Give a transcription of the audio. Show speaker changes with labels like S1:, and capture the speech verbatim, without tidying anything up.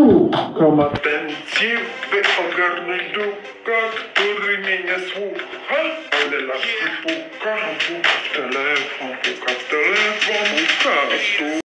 S1: Puka ma ten ciebie ogarnąć duka, który mnie nie słucha. Ale laski puka, puka w telefon, puka w telefon, puka tu.